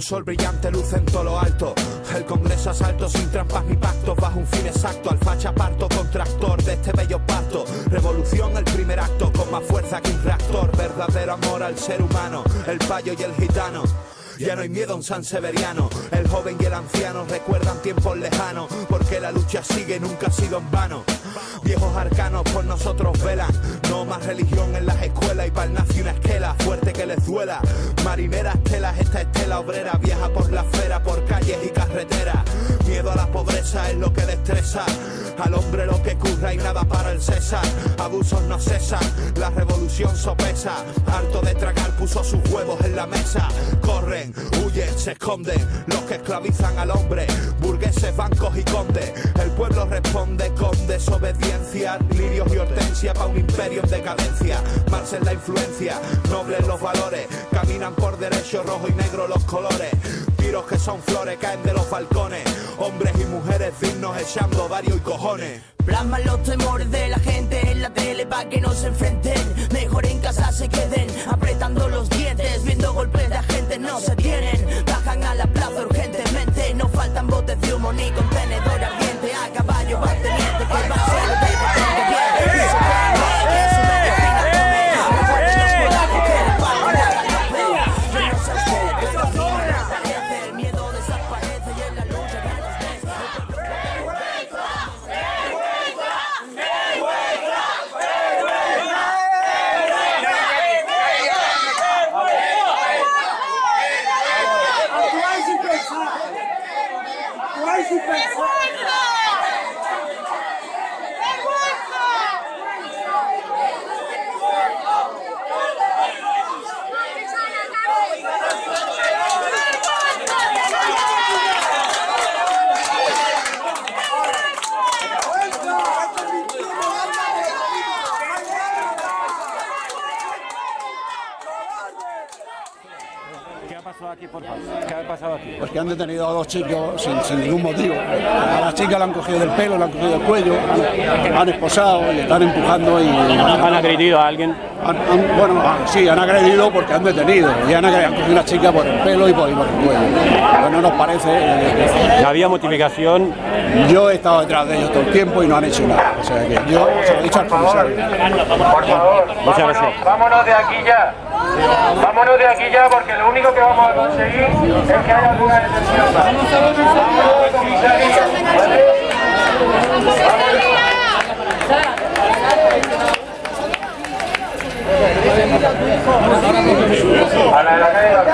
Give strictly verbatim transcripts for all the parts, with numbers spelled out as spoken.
sol brillante luce en todo lo alto. El Congreso asalto sin trampas ni pactos, bajo un fin exacto. Al facha parto con tractor de este bello parto. Revolución el primer acto, con más fuerza que un reactor. Verdadero amor al ser humano, el payo y el gitano. Ya no hay miedo a un San Severiano. El joven y el anciano recuerdan tiempos lejanos, porque la lucha sigue y nunca ha sido en vano. Viejos arcanos por nosotros velan. No más religión en las escuelas, y pa'l nazi una esquela fuerte que les duela. Marineras, telas, esta estela obrera viaja por la esfera, por calles y carreteras. Miedo a la pobreza es lo que destresa al hombre, lo que curra y nada para el César. Abusos no cesan, la revolución sopesa. Harto de tragar puso sus huevos en la mesa. Corren, huyen, se esconden los que esclavizan al hombre. Burgueses, bancos y condes. El pueblo responde con desobediencia. Lirios y hortensia pa' un imperio en decadencia. Marx en la influencia, nobles los valores. Caminan por derecho, rojo y negro los colores. Piros que son flores caen de los balcones. Hombres y mujeres dignos echando varios y cojones. Plasman los temores de la gente en la tele pa' que no se enfrenten. Mejor en casa se queden, apretando los dientes. Viendo golpes de agentes no se tienen. Bajan a la plaza urgentemente. No faltan botes de humo ni contenedor ardiente. A caballo va teniente que va a ser lo que pretende bien. Eso que es una medicina come. Recuerden los polacos que le pagan a la europea. Yo no sé usted, pero a mí me aparece. El miedo desaparece y en la lucha ya los ves. ¿Qué ha pasado aquí, por favor? ¿Qué ha pasado aquí? Pues que han detenido a dos chicos sin, sin ningún motivo. A la chica la han cogido del pelo, la han cogido del cuello, han, han esposado y están empujando y... ¿Han agredido a alguien? Han, han, bueno, sí, han agredido porque han detenido. Y han, han cogido a una chica por el pelo y por, y por el cuello. Pero no nos parece... Eh, ¿Había motivación? Yo he estado detrás de ellos todo el tiempo y no han hecho nada. O sea que yo se lo he dicho al comisario. Por favor, vámonos, vámonos de aquí ya. Vámonos de aquí ya, porque lo único que vamos a conseguir es que haya alguna detención. Vámonos, comisario, ¿vale? A la de la calle de la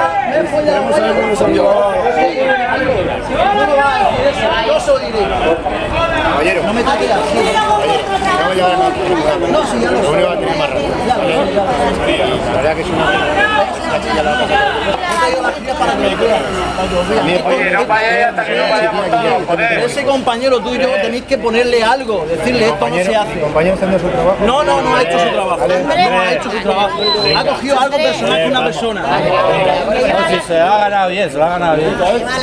Caballero, no me toques así. No, ya no. No, si ya lo sé. Va a tener más rápido. La verdad que es una Oye, no vayáis hasta que no vayamos todos, joder. Ese compañero tuyo tenéis que ponerle algo, decirle esto no se hace. ¿Compañero está haciendo su trabajo? No, no, no ha hecho su trabajo. No ha hecho su trabajo. Ha cogido algo personal con una persona. No, si se lo ha ganado bien, se lo ha ganado bien.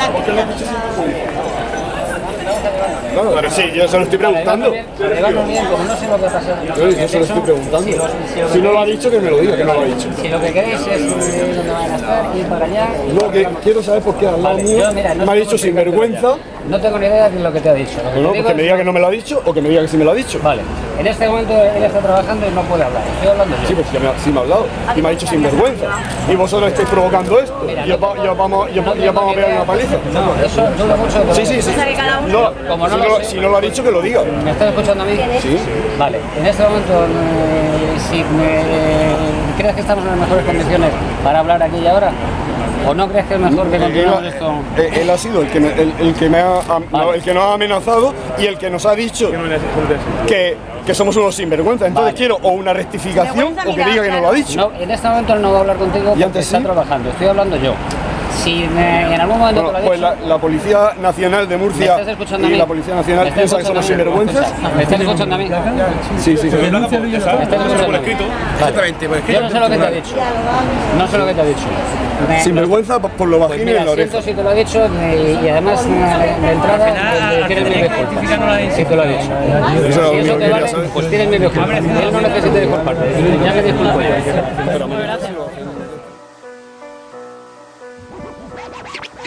Claro, pero sí, yo se lo estoy preguntando. Llevamos bien, como no sé lo que pasa. Yo, yo se lo estoy preguntando. Si no lo ha dicho, que me lo diga, que no lo ha dicho. Si lo que queréis es eh, dónde van a estar, ir para allá. No, que quiero saber por qué al lado mío Yo, mira, no me ha sé dicho por qué sinvergüenza. No tengo ni idea de lo que te ha dicho. Lo que No, te digo que me es- diga que no me lo ha dicho o que me diga que sí me lo ha dicho. Vale. En este momento él está trabajando y no puede hablar. Estoy hablando yo. Sí, pues que me ha, sí me ha hablado y me ha dicho sinvergüenza. Y vosotros estáis provocando esto. Y os va- y os vamos, y os- y os vamos a pegar una paliza. No, eso dudo mucho. de- Sí, sí, sí. No, Como no si, lo no, sé. si no lo ha dicho, que lo diga. ¿Me estás escuchando a mí? Sí. Vale. En este momento, eh, si me, crees que estamos en las mejores condiciones para hablar aquí y ahora, ¿o no crees que es mejor que Él, continuemos esto? él- él ha sido el que, me- el, el que me ha, am- no, el que nos ha amenazado y el que nos ha dicho que, que somos unos sinvergüenzas. Entonces Vale. quiero o una rectificación o que diga que no lo ha dicho. No, en este momento no voy a hablar contigo ¿Y porque antes está sí? trabajando. Estoy hablando yo. Si me- en algún momento Bueno, te lo he pues dicho... la, la Policía Nacional de ¿Me Murcia estás escuchando a y mí? la Policía ¿Me Nacional estás piensa que somos escuchando a mí? sinvergüenzas. ¿Me estás escuchando a mí? Sí, sí, sí. ¿Me estás escuchando a mí? Exactamente, pues Yo no sé lo que te ha dicho. No sé lo que te ha dicho. Me- Sinvergüenza por por lo Pues bajín y mira, en la oreja. siento si te lo ha dicho eh, y además eh, de entrada eh, tienes mi disculpa. Si te lo ha dicho. Eso es Si lo eso único te que vale, ya sabes. pues tienes mi disculpa. Él no necesita disculparte. Ya me disculpo yo.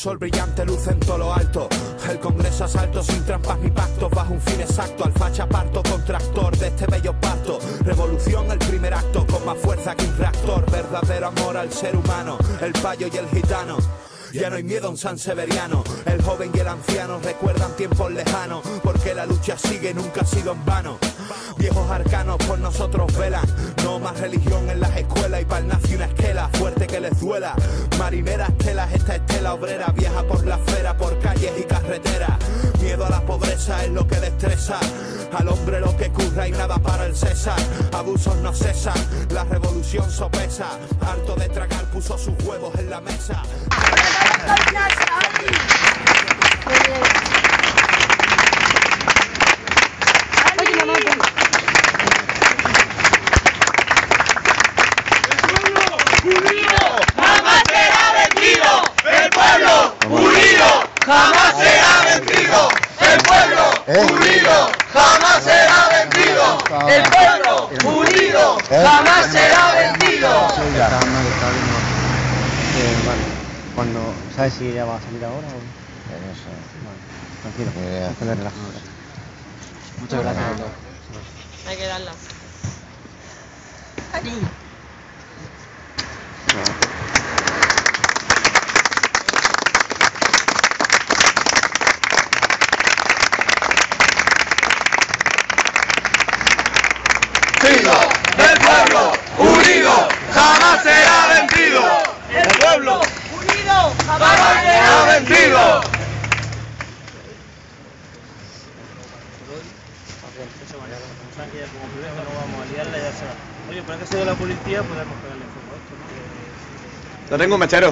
sol brillante luce en todo lo alto. El Congreso asalto sin trampas ni pactos, bajo un fin exacto. Al facha parto con tractor de este bello parto. Revolución el primer acto, con más fuerza que un reactor. Verdadero amor al ser humano, el payo y el gitano. Ya no hay miedo a un San Severiano. El joven y el anciano recuerdan tiempos lejanos, porque la lucha sigue, nunca ha sido en vano. Viejos arcanos por nosotros velan. No más religión en las escuelas, y pa'l nazi una esquela fuerte que les duela. Marineras, telas, esta estela obrera viaja por la acera, por calles y carreteras. Miedo a la pobreza es lo que destreza al hombre, lo que curra y nada para el César. Abusos no cesan, la revolución sopesa. Harto de tragar puso sus huevos en la mesa. Jamás será vencido, el pueblo unido jamás será vencido, el pueblo unido jamás será vencido, el pueblo unido jamás será vencido. Cuando, ¿sabes si ella va a salir ahora o...? No sé. Vale, tranquilo, hazle relajo. Muchas gracias. Hay que darla. Allí. El pueblo unido jamás será vencido. El pueblo unido jamás será vencido. Oye, para que se de la policía podemos pegarle fuego a esto, ¿no? Lo tengo, mechero.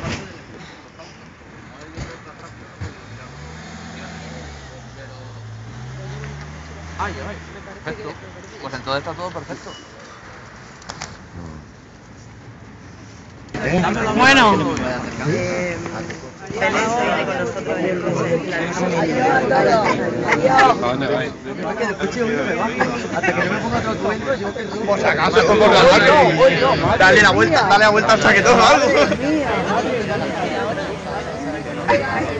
Ay, ay, perfecto. Pues entonces está todo perfecto. Bueno, eh, con nosotros en el Por si acaso, por dale la vuelta, dale la vuelta al chaquetón o algo.